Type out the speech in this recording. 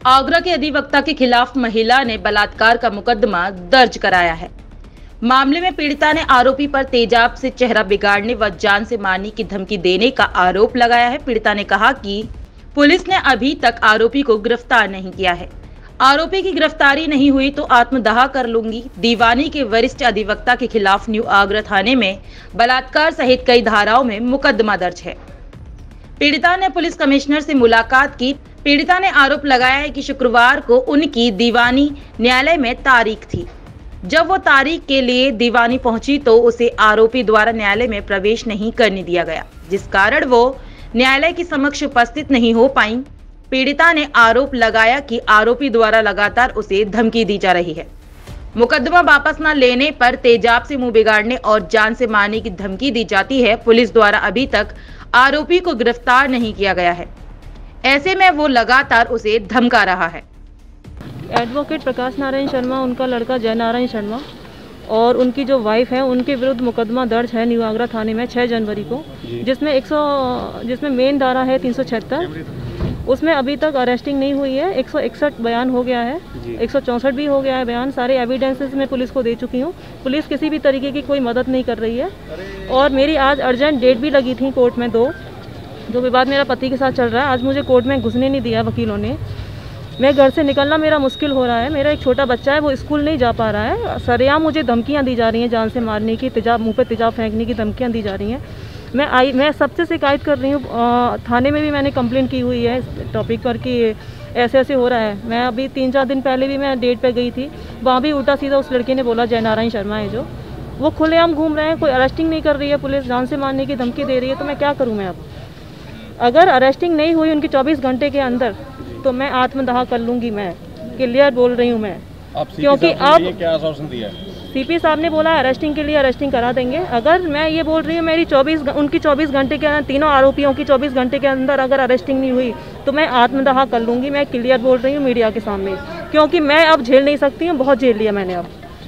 आगरा के अधिवक्ता के खिलाफ महिला ने बलात्कार का मुकदमा दर्ज कराया है। मामले में पीड़िता ने आरोपी पर तेजाब से चेहरा बिगाड़ने व जान से मारने की धमकी देने का आरोप लगाया है। पीड़िता ने कहा कि पुलिस ने अभी तक आरोपी को गिरफ्तार नहीं किया है। आरोपी की गिरफ्तारी नहीं हुई तो आत्मदाह कर लूंगी। दीवानी के वरिष्ठ अधिवक्ता के खिलाफ न्यू आगरा थाने में बलात्कार सहित कई धाराओं में मुकदमा दर्ज है। पीड़िता ने पुलिस कमिश्नर से मुलाकात की। पीड़िता ने आरोप लगाया है कि शुक्रवार को उनकी दीवानी न्यायालय में तारीख थी। जब वो तारीख के लिए दीवानी पहुंची तो उसे आरोपी द्वारा न्यायालय में प्रवेश नहीं करने दिया गया, जिस कारण वो न्यायालय के समक्ष उपस्थित नहीं हो पाई। पीड़िता ने आरोप लगाया कि आरोपी द्वारा लगातार उसे धमकी दी जा रही है। मुकदमा वापस न लेने पर तेजाब से मुंह बिगाड़ने और जान से मारने की धमकी दी जाती है। पुलिस द्वारा अभी तक आरोपी को गिरफ्तार नहीं किया गया है। ऐसे में वो लगातार उसे धमका रहा है। एडवोकेट प्रकाश नारायण शर्मा, उनका लड़का जय नारायण शर्मा और उनकी जो वाइफ है, उनके विरुद्ध मुकदमा दर्ज है न्यू आगरा थाने में 6 जनवरी को, जिसमें मेन धारा है 376। उसमें अभी तक अरेस्टिंग नहीं हुई है। 161 बयान हो गया है, 164 भी हो गया है बयान। सारे एविडेंसेस मैं पुलिस को दे चुकी हूँ। पुलिस किसी भी तरीके की कोई मदद नहीं कर रही है। और मेरी आज अर्जेंट डेट भी लगी थी कोर्ट में, जो विवाद मेरा पति के साथ चल रहा है। आज मुझे कोर्ट में घुसने नहीं दिया वकीलों ने। मैं घर से निकलना मेरा मुश्किल हो रहा है। मेरा एक छोटा बच्चा है, वो स्कूल नहीं जा पा रहा है। सरेआम मुझे धमकियां दी जा रही हैं, जान से मारने की, मुंह पे तेजाब फेंकने की धमकियां दी जा रही हैं। मैं सबसे शिकायत कर रही हूँ। थाने में भी मैंने कंप्लेंट की हुई है इस टॉपिक पर कि ऐसे ऐसे हो रहा है। मैं अभी 3-4 दिन पहले भी मैं डेट पे गई थी, वहाँ भी उल्टा सीधा उस लड़के ने बोला, जय नारायण शर्मा है जो, वो खुलेआम घूम रहे हैं। कोई अरेस्टिंग नहीं कर रही है पुलिस, जान से मारने की धमकी दे रही है। तो मैं क्या करूँ? मैं अब अगर अरेस्टिंग नहीं हुई उनकी 24 घंटे के अंदर तो मैं आत्मदाह कर लूँगी। मैं क्लियर बोल रही हूँ मैं, क्योंकि अब क्या आश्वासन दिया है? सीपी साहब ने बोला अरेस्टिंग के लिए अरेस्टिंग करा देंगे। अगर मैं ये बोल रही हूँ उनकी 24 घंटे के अंदर, तीनों आरोपियों की 24 घंटे के अंदर अगर अरेस्टिंग नहीं हुई तो मैं आत्मदाह कर लूँगी। मैं क्लियर बोल रही हूँ मीडिया के सामने, क्योंकि मैं अब झेल नहीं सकती हूँ। बहुत झेल लिया मैंने अब।